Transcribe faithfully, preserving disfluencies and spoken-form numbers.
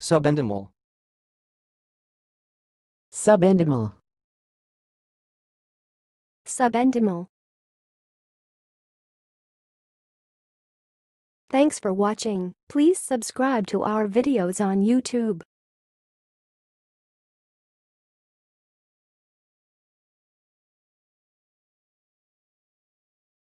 Subendymal. Subendymal. Subendymal. Thanks for watching. Please subscribe to our videos on YouTube.